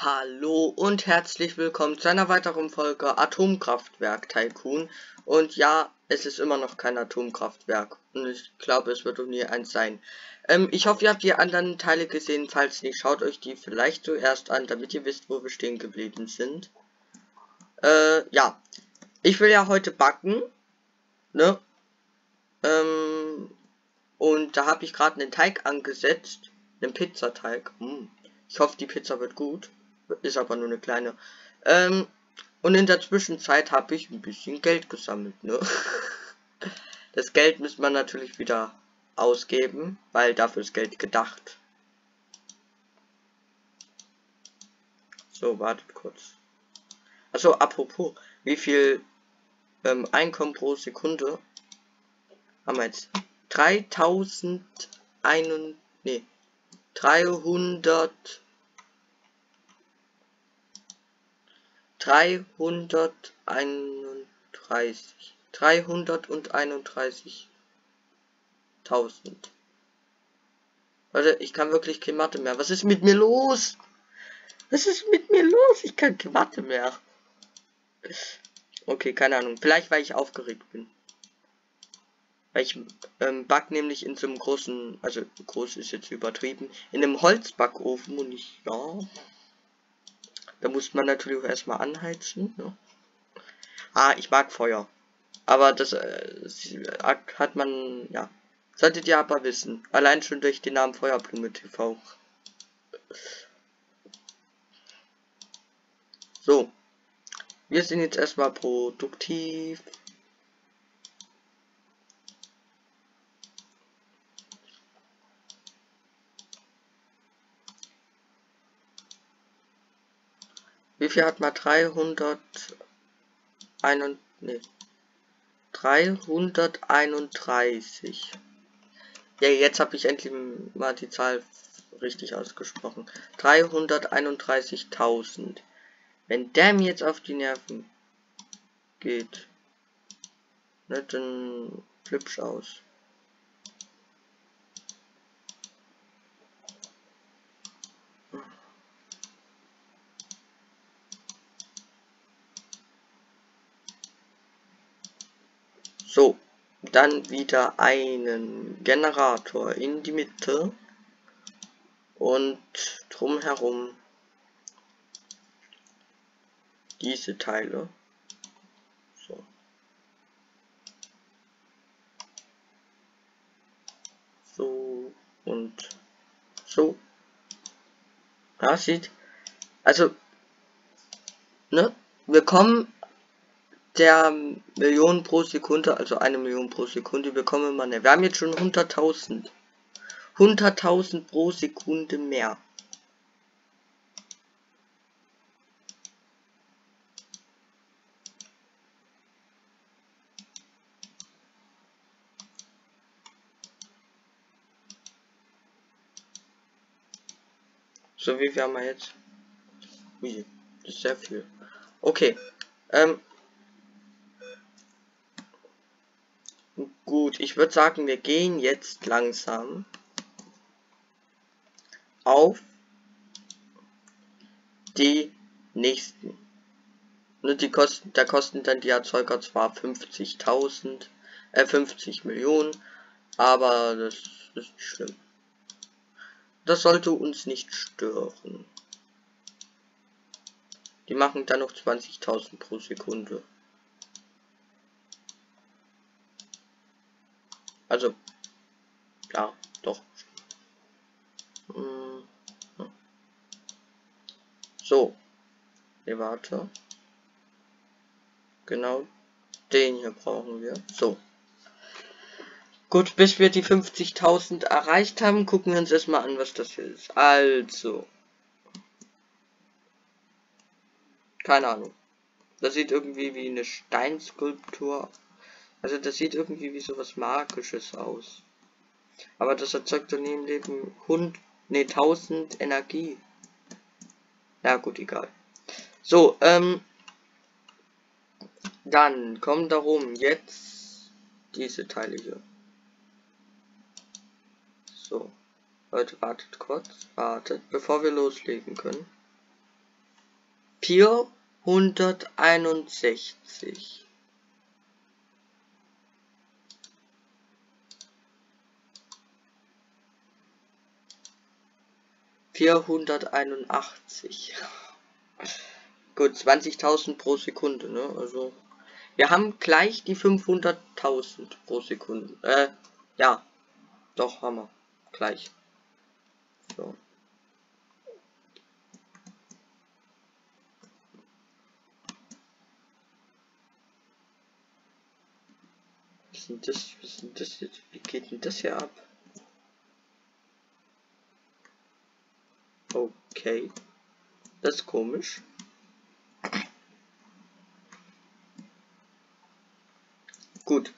Hallo und herzlich willkommen zu einer weiteren Folge Atomkraftwerk Tycoon. Und ja, es ist immer noch kein Atomkraftwerk. Und ich glaube, es wird auch nie eins sein. Ich hoffe, ihr habt die anderen Teile gesehen. Falls nicht, schaut euch die vielleicht zuerst an, damit ihr wisst, wo wir stehen geblieben sind. Ja. Ich will ja heute backen. Ne? Und da habe ich gerade einen Teig angesetzt. Einen Pizzateig. Ich hoffe, die Pizza wird gut. Ist aber nur eine kleine. Und in der Zwischenzeit habe ich ein bisschen Geld gesammelt, ne? Das Geld müsste man natürlich wieder ausgeben, weil dafür ist Geld gedacht. So, wartet kurz. Also apropos, wie viel Einkommen pro Sekunde haben wir jetzt? 3001, nee, 331.000. Warte, ich kann wirklich keine Mathe mehr. Was ist mit mir los? Was ist mit mir los? Ich kann keine Mathe mehr. Okay, keine Ahnung. Vielleicht, weil ich aufgeregt bin. Weil ich back nämlich in so einem großen, also groß ist jetzt übertrieben, in einem Holzbackofen und ja. Da muss man natürlich auch erstmal anheizen. Ne? Ich mag Feuer. Aber das hat man, ja. Solltet ihr aber wissen. Allein schon durch den Namen Feuerblume TV. So. Wir sind jetzt erstmal produktiv. Wie viel hat man? 331. Ja, jetzt habe ich endlich mal die Zahl richtig ausgesprochen. 331.000. Wenn der mir jetzt auf die Nerven geht, ne, dann flippsch aus. So, dann wieder einen Generator in die Mitte und drumherum diese Teile. So. So und so. Ja, sieht. Also, ne? Wir kommen der Million pro Sekunde, also 1 Million pro Sekunde, bekommen wir ne. Wir haben jetzt schon 100.000. 100.000 pro Sekunde mehr. So, wie viel haben wir jetzt? Ui, das ist sehr viel. Okay. Gut, ich würde sagen, wir gehen jetzt langsam auf die nächsten. Nur die Kosten, da kosten dann die Erzeuger zwar 50.000, 50 Millionen, aber das ist nicht schlimm. Das sollte uns nicht stören. Die machen dann noch 20.000 pro Sekunde. Also, ja, doch. So. Ne, warte. Genau den hier brauchen wir. So. Gut, bis wir die 50.000 erreicht haben, gucken wir uns erstmal an, was das hier ist. Also. Keine Ahnung. Das sieht irgendwie wie eine Steinskulptur. Also das sieht irgendwie wie sowas Magisches aus. Aber das erzeugt doch nie im Leben 1000 Energie. Ja gut, egal. So, dann kommen darum jetzt diese Teile hier. So, Leute, wartet kurz, wartet, bevor wir loslegen können. 461. 481. Gut, 20.000 pro Sekunde, ne? Also, wir haben gleich die 500.000 pro Sekunde. Ja, doch, haben wir. Gleich. So. Was ist das jetzt? Wie geht denn das hier ab? Okay. Das ist komisch. Gut.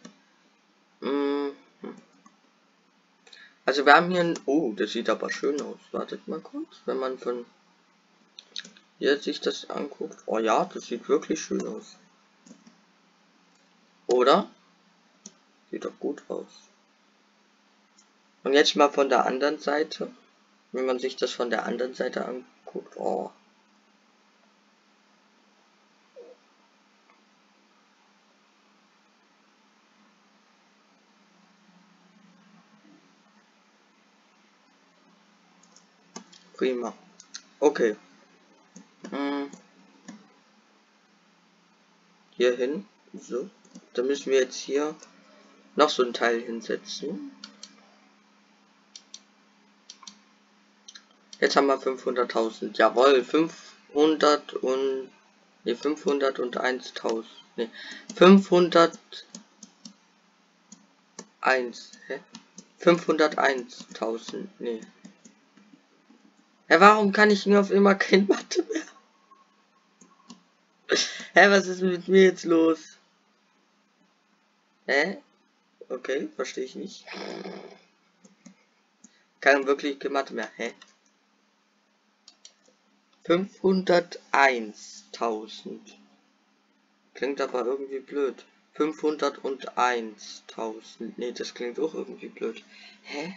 Also wir haben hier ein... Oh, das sieht aber schön aus. Wartet mal kurz. Wenn man von hier sich das anguckt. Oh ja, das sieht wirklich schön aus. Oder? Sieht doch gut aus. Und jetzt mal von der anderen Seite. Wenn man sich das von der anderen Seite anguckt. Oh. Prima. Okay. Hier hin. So. Dann müssen wir jetzt hier noch so ein Teil hinsetzen. Jetzt haben wir 500.000. Jawohl, 500 und... Ne, 501.000. Ne, 501. Hä? 501.000. Ne. Hä, warum kann ich nur auf immer kein Mathe mehr? Hä, was ist mit mir jetzt los? Hä? Okay, verstehe ich nicht. Kann wirklich kein Mathe mehr. Hä? 501.000. Klingt aber irgendwie blöd. 501.000. Ne, das klingt auch irgendwie blöd. Hä?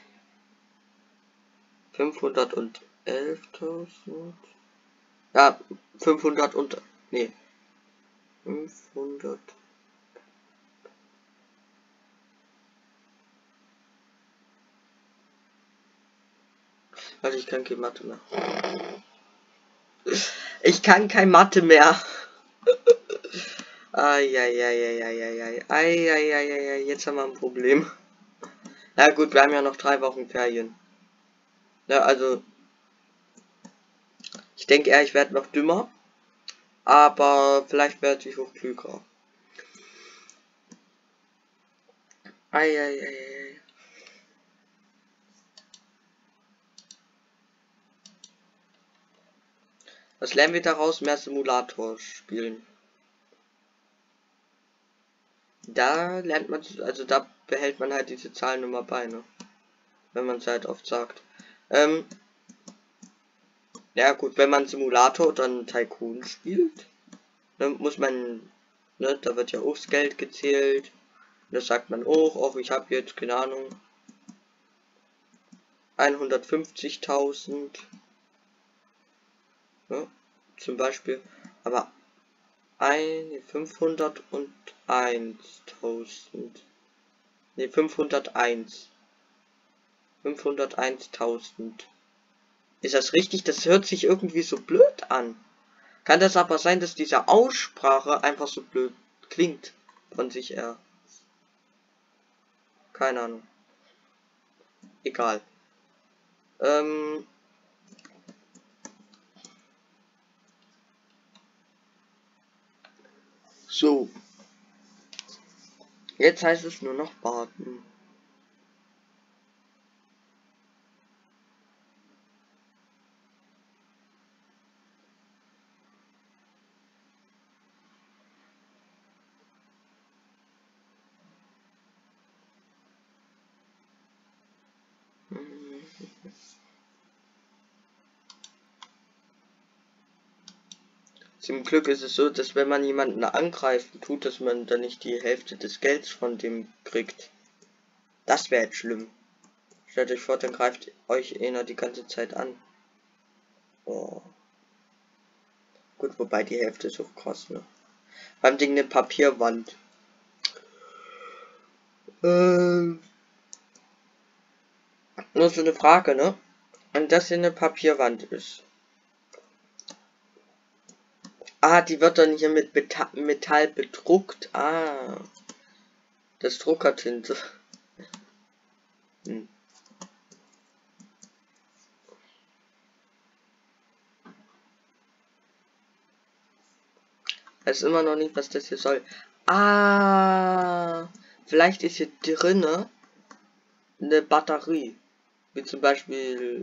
511.000. Ja, 500 und... Ne. 500. Also ich kann keine Mathe mehr. Ich kann kein Mathe mehr. Eieieiei. Jetzt haben wir ein Problem. Na gut, wir haben ja noch 3 Wochen Ferien. Ja, also... Ich denke eher, ich werde noch dümmer. Aber vielleicht werde ich auch klüger. Eieiei. Was lernen wir daraus? Mehr Simulator spielen. Da lernt man, also da behält man halt diese Zahlen immer bei, ne? Wenn man es halt oft sagt. Ja gut, wenn man Simulator dann Tycoon spielt, dann muss man, ne, da wird ja auch das Geld gezählt. Das sagt man auch, ich habe jetzt, keine Ahnung, 150.000. Ne, zum Beispiel, aber 501.000. Ne, 501. 501.000. Ist das richtig? Das hört sich irgendwie so blöd an. Kann das aber sein, dass diese Aussprache einfach so blöd klingt von sich her? Keine Ahnung. Egal. So. Jetzt heißt es nur noch warten. Zum Glück ist es so, dass wenn man jemanden angreifen tut, dass man dann nicht die Hälfte des Gelds von dem kriegt. Das wäre jetzt schlimm. Stellt euch vor, dann greift euch einer die ganze Zeit an. Oh. Gut, wobei die Hälfte ist auch krass, ne? Beim Ding eine Papierwand. Nur so eine Frage, ne? Und das hier eine Papierwand ist. Ah, die wird dann hier mit Metall bedruckt. Ah, das ist Druckertinte. Hm. Weiß immer noch nicht, was das hier soll. Ah, vielleicht ist hier drinne eine Batterie. Wie zum Beispiel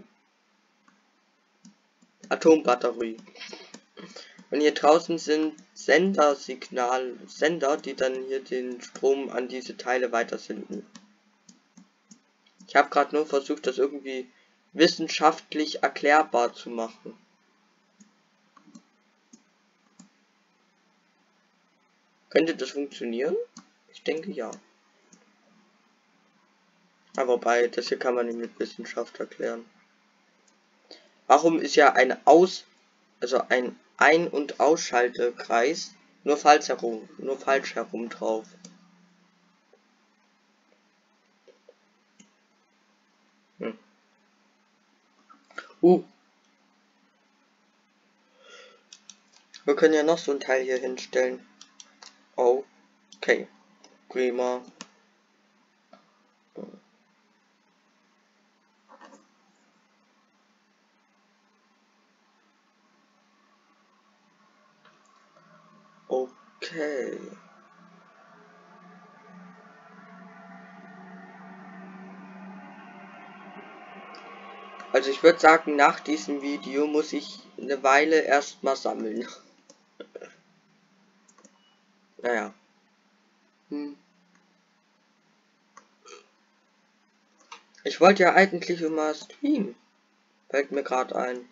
Atombatterie. Und hier draußen sind Sender, die dann hier den Strom an diese Teile weitersenden. Ich habe gerade nur versucht, das irgendwie wissenschaftlich erklärbar zu machen. Könnte das funktionieren? Ich denke ja. Aber wobei, das hier kann man nicht mit Wissenschaft erklären. Warum ist ja ein Ein- und Ausschaltekreis nur falsch herum drauf? Hm. Wir können ja noch so ein Teil hier hinstellen. Okay, prima. Okay. Also ich würde sagen, nach diesem Video muss ich eine Weile erstmal sammeln. Naja. Ich wollte ja eigentlich immer streamen. Fällt mir gerade ein.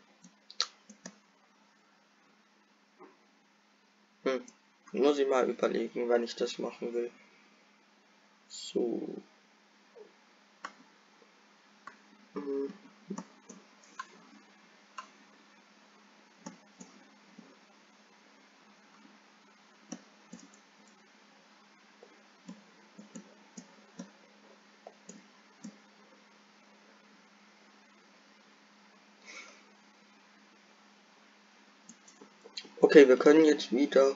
Muss ich mal überlegen, wann ich das machen will. So. Okay, wir können jetzt wieder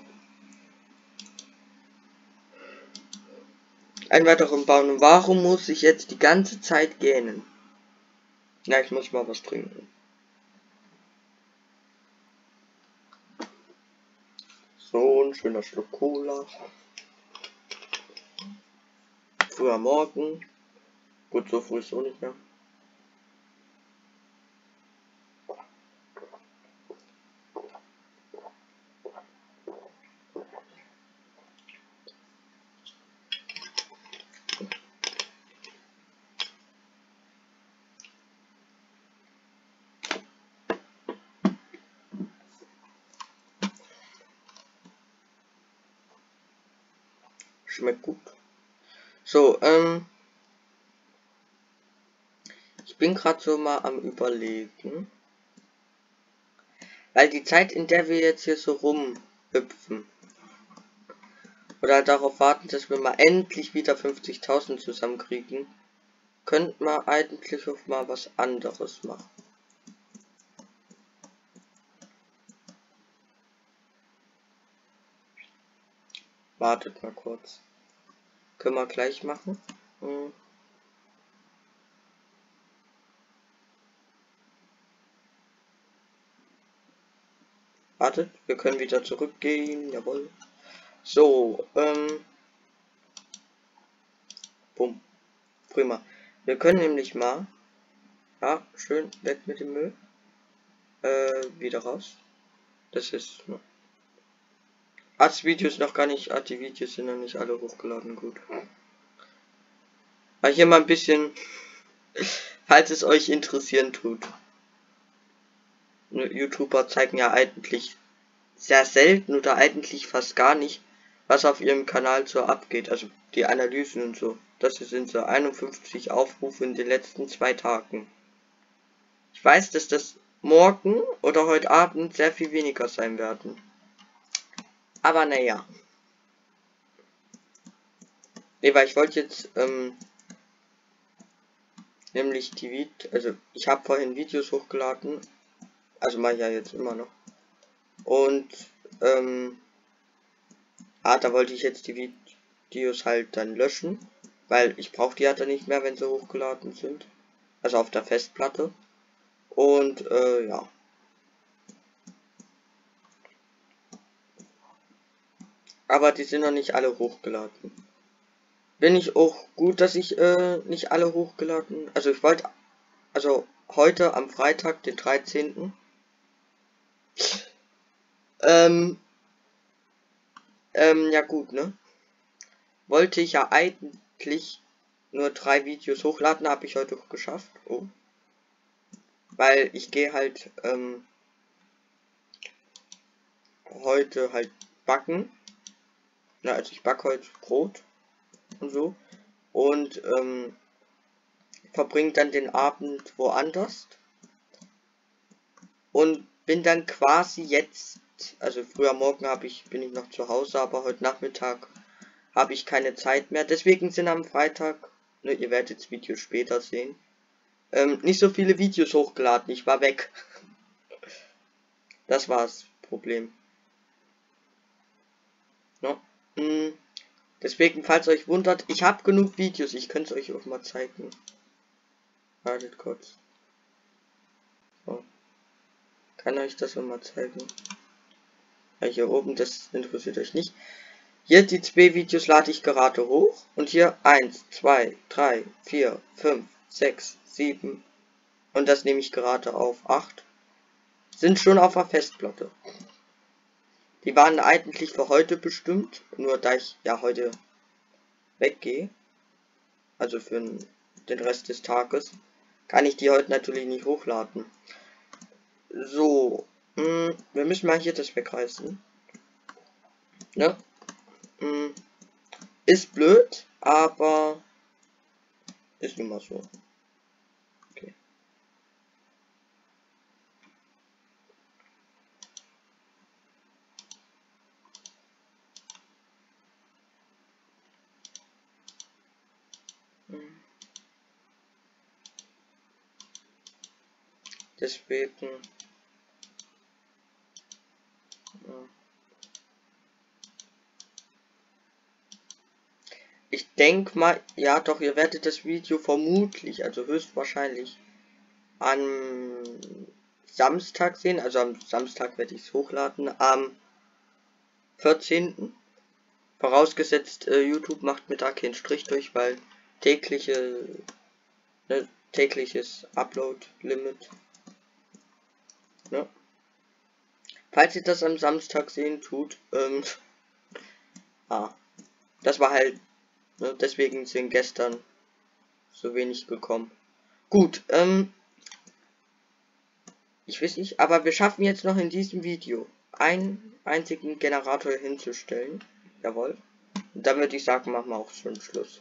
einen weiteren bauen. Und warum muss ich jetzt die ganze Zeit gähnen? Na, ich muss mal was trinken. So, ein schöner Schluck Cola. Früh am Morgen. Gut, so früh ist auch nicht mehr. Schmeckt gut. So, ich bin gerade so mal am Überlegen. Weil die Zeit, in der wir jetzt hier so rumhüpfen, oder halt darauf warten, dass wir mal endlich wieder 50.000 zusammenkriegen, könnte man eigentlich auch mal was anderes machen. Wartet mal kurz. Können wir gleich machen. Wartet, wir können wieder zurückgehen. Jawohl. So, bumm. Prima. Wir können nämlich mal. Ja, schön, weg mit dem Müll. Wieder raus. Das ist. Ne. Das Video ist noch gar nicht. Die Videos sind noch nicht alle hochgeladen. Gut. Aber hier mal ein bisschen. Falls es euch interessieren tut. YouTuber zeigen ja eigentlich sehr selten oder eigentlich fast gar nicht, was auf ihrem Kanal so abgeht. Also die Analysen und so. Das sind so 51 Aufrufe in den letzten 2 Tagen. Ich weiß, dass das morgen oder heute Abend sehr viel weniger sein werden. Aber naja. Ne, weil ich wollte jetzt, nämlich die Videos, also ich habe vorhin Videos hochgeladen. Also mache ich ja jetzt immer noch. Und, da wollte ich jetzt die Videos halt dann löschen. Weil ich brauche die ja dann nicht mehr, wenn sie hochgeladen sind. Also auf der Festplatte. Und, ja. Aber die sind noch nicht alle hochgeladen. Bin ich auch gut, dass ich nicht alle hochgeladen. Also ich wollte, also heute am Freitag, den 13. Ja gut, ne? Wollte ich ja eigentlich nur 3 Videos hochladen, habe ich heute auch geschafft. Oh. Weil ich gehe halt heute halt backen. Na, also ich backe heute Brot und so. Und verbringe dann den Abend woanders. Und bin dann quasi jetzt, also früher morgen bin ich noch zu Hause, aber heute Nachmittag habe ich keine Zeit mehr. Deswegen sind am Freitag, ne, ihr werdet das Video später sehen, nicht so viele Videos hochgeladen. Ich war weg. Das war das Problem. No? Deswegen, falls euch wundert, ich habe genug Videos. Ich könnte es euch auch mal zeigen. Wartet kurz. So. Kann euch das mal zeigen. Ja, hier oben, das interessiert euch nicht. Hier die 2 Videos lade ich gerade hoch. Und hier 1, 2, 3, 4, 5, 6, 7. Und das nehme ich gerade auf 8. Sind schon auf der Festplatte. Die waren eigentlich für heute bestimmt. Nur da ich ja heute weggehe. Also für den Rest des Tages. Kann ich die heute natürlich nicht hochladen. So. Wir müssen mal hier das wegreißen. Ne? Ist blöd, aber ist nun mal so. Okay. Deswegen. Ja. Ich denke mal, ja doch, ihr werdet das Video vermutlich, also höchstwahrscheinlich, am Samstag sehen. Also am Samstag werde ich es hochladen, am 14. Vorausgesetzt, YouTube macht mir da keinen Strich durch, weil tägliches Upload-Limit. Ne? Falls ihr das am Samstag sehen tut, das war halt, ne, deswegen sind gestern so wenig gekommen. Gut, ich weiß nicht, aber wir schaffen jetzt noch in diesem Video einen einzigen Generator hinzustellen. Jawohl. Und dann würde ich sagen, machen wir auch schon Schluss.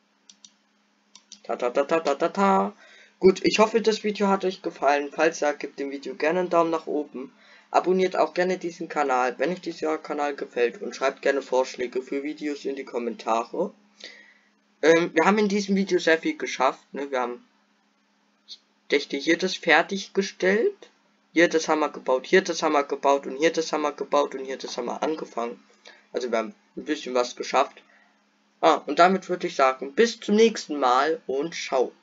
Ta. Gut, ich hoffe, das Video hat euch gefallen. Falls ja, gebt dem Video gerne einen Daumen nach oben. Abonniert auch gerne diesen Kanal, wenn euch dieser Kanal gefällt. Und schreibt gerne Vorschläge für Videos in die Kommentare. Wir haben in diesem Video sehr viel geschafft. Ne? Wir haben, ich dachte, hier das fertiggestellt. Hier das haben wir gebaut, hier das haben wir gebaut und hier das haben wir gebaut und hier das haben wir angefangen. Also wir haben ein bisschen was geschafft. Und damit würde ich sagen, bis zum nächsten Mal und ciao.